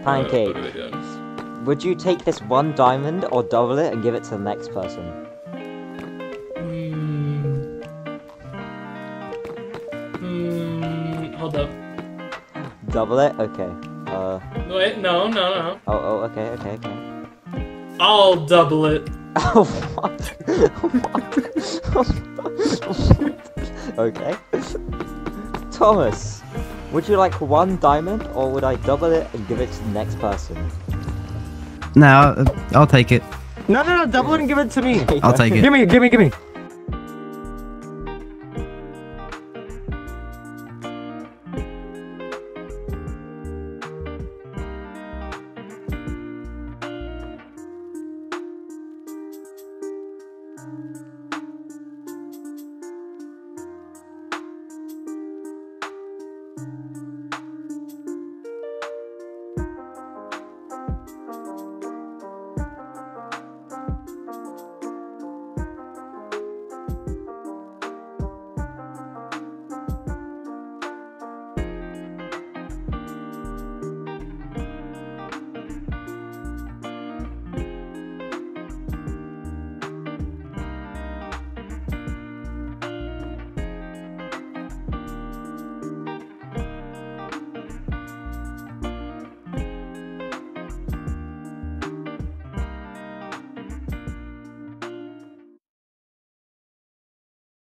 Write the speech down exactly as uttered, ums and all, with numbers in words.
Pancake. Uh, what are they doing? Would you take this one diamond or double it and give it to the next person? Hmm. Hmm. Hold up. Double it? Okay. Uh. Wait, no, no, no. Oh, oh, okay, okay, okay. I'll double it. Oh, what? What? Okay. Thomas, would you like one diamond, or would I double it and give it to the next person? No, I'll, I'll take it. No, no, no, double it and give it to me. I'll take it. Give me, give me, give me.